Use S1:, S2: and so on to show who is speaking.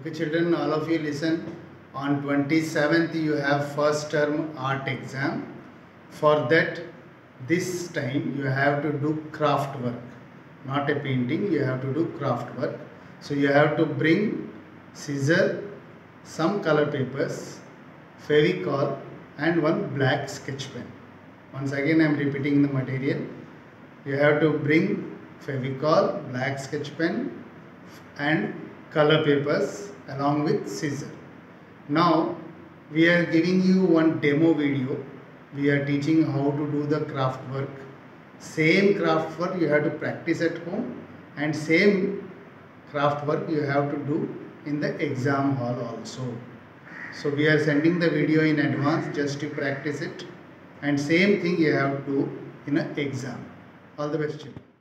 S1: Okay children, all of you listen. On 27th you have first term art exam. For that, this time you have to do craft work. Not a painting, you have to do craft work. So you have to bring scissor, some color papers, Fevicol and one black sketch pen. Once again I am repeating the material. You have to bring Fevicol, black sketch pen and color papers along with scissor. Now we are giving you one demo video. We are teaching how to do the craft work. Same craft work you have to practice at home and same craft work you have to do in the exam hall also. So we are sending the video in advance just to practice it, and same thing you have to do in an exam. All the best children.